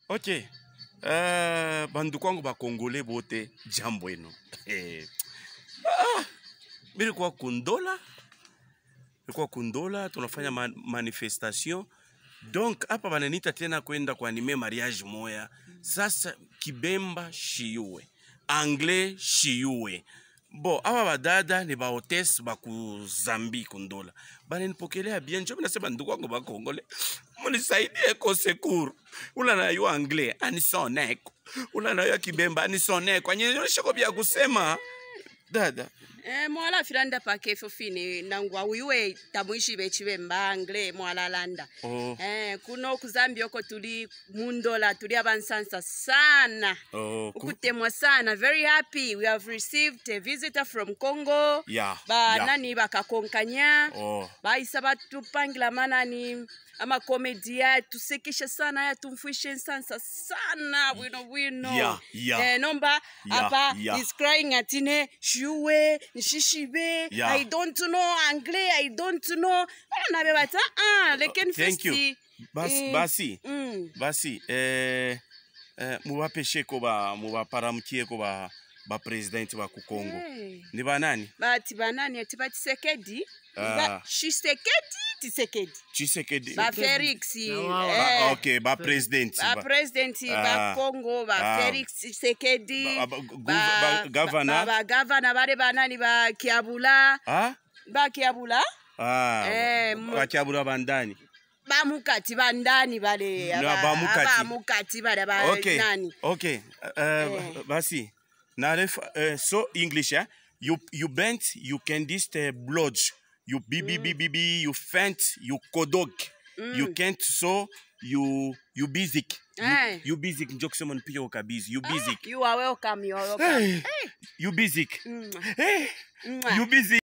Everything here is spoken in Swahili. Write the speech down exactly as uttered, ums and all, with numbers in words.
Ok. Uh, bandu kwangu ba Kongole bote jambo eno. Eh. Ah, mimi kwa kundola. Kwa kundola tunafanya man manifestation. Donc hapa bananita tena kwenda kwa anime mariage moya. Sasa Kibemba shiyuwe. Anglais shiyuwe. Bo, awa badada ni ba hotesse ba kuzambi kundola. Bana nipokelea bien. Njo nasema ndugu wangu ba Kongole. Munisaidie ko secours. Ula na yu anglais anisoneko. Ula na yu Kibemba anisoneko. Anyenyesha ko bya kusema. Dada. Eh mwala filanda pa kefo fini nangwa uyuwe tamuishi bechiwe mbangle mwala landa. Oh. Eh kuno kuzambi yoko tuli mundola tuli abansansa sana. Oh. Ukutemwa sana. Very happy. We have received a visitor from Congo. Yeah. Ba yeah. nani ba kakonkanya. Oh. Ba isaba tupangila mana ni ama komedia tusekesha sana ya tumfuishe sansa sana wino wino. Yeah, yeah. Eh nomba yeah, apa yeah. is crying atine shuwe nishishibe. Yeah. I don't know anglais, I don't know. Na bebata ah leken Thank festi. you. Bas, eh, basi. Mm. Basi eh eh muba peshe ko ba muba paramkie ko ba ba president wa ku Kongo. Hey. Ni ba nani? Bati banani ati ba Tshisekedi. Uh, ba Tshisekedi Tshisekedi. Tshisekedi. Ba Felix. No, eh, ba, okay, ba president. Ba president uh, ba Congo ba uh, Felix Tshisekedi. Ba, ba, ba, ba governor. Ba, ba governor bare banani ba Kiabula. Ah? Ba Kiabula. Ah. Eh, ba Kiabula bandani. Ba mukati bandani bale. No, ba mukati. Ba mukati bale ba okay. nani. Okay. Uh, eh. Basi. Naref uh, so English eh? You you bent, you can this uh, blood. You bibi bibi bibi, you faint, you kodog. Mm. You can't so you you basic. You, you basic njo kusema nipige ukabizi. You basic. Ah, you are welcome, you are welcome. Hey. Hey. You basic. Mm. Hey. Mm. You basic.